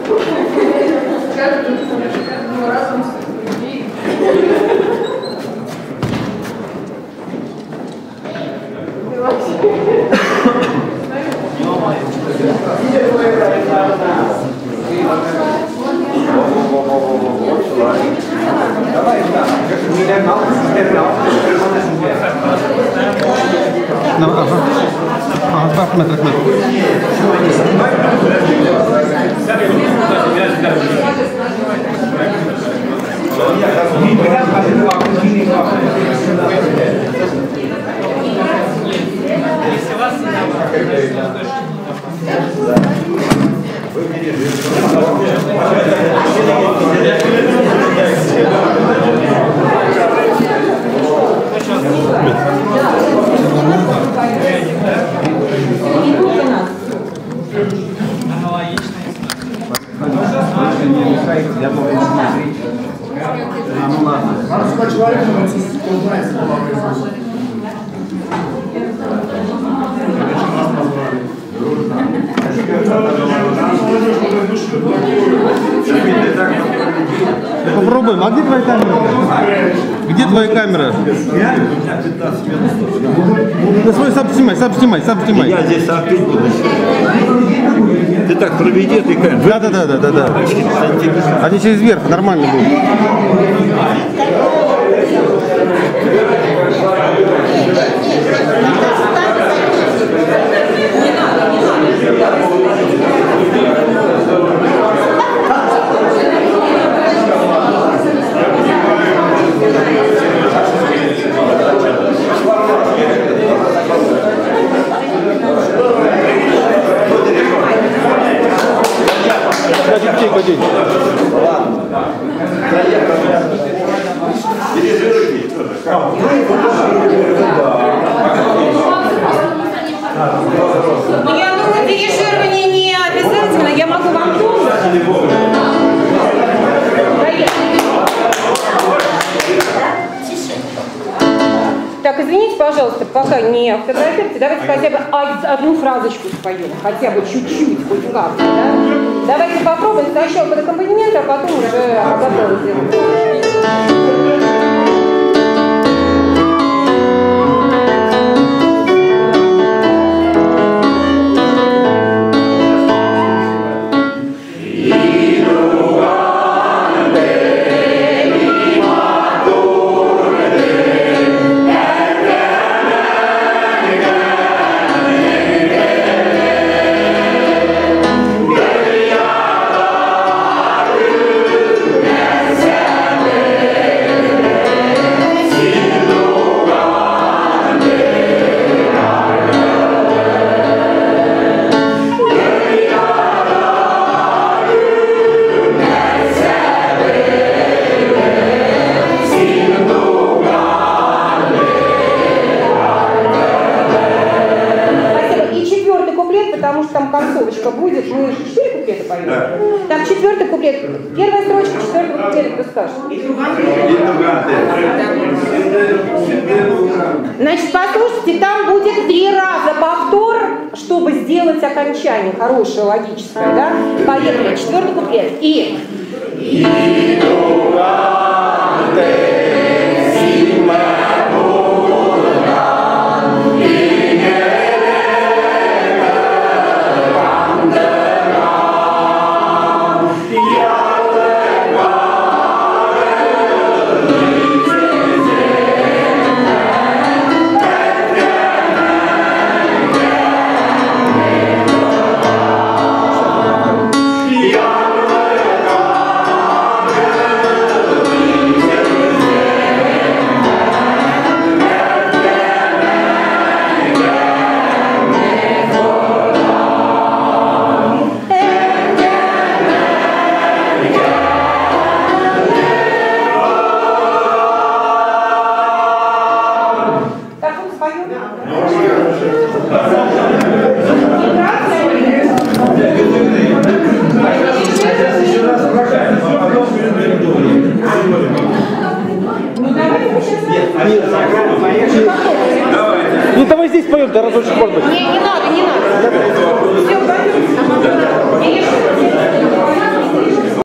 Каждым разом людей. Так, метр. Я могу смотреть. Ну ладно. Попробуем. А где твоя камера? Где твоя камера? Да свой сам снимай. Я здесь сам пить буду. Ты так проведи этой камерой. Да. Они через верх, нормально будет. День. Ну, я думаю, дирижирование не обязательно. Я могу вам помочь. Так, извините, пожалуйста, пока не автографируйте, давайте хотя бы одну фразочку споем, хотя бы чуть-чуть, хоть как-то, да? Давайте попробуем сначала под аккомпанемент, а потом уже готово сделать. Потому что там концовочка будет, мы 4 куплета поем. Да. Так, 4-й куплет. Первая строчка 4-го куплета, кто скажет? Значит, послушайте, там будет 3 раза повтор, чтобы сделать окончание хорошее, логическое, да? Поехали, 4-й куплет. И...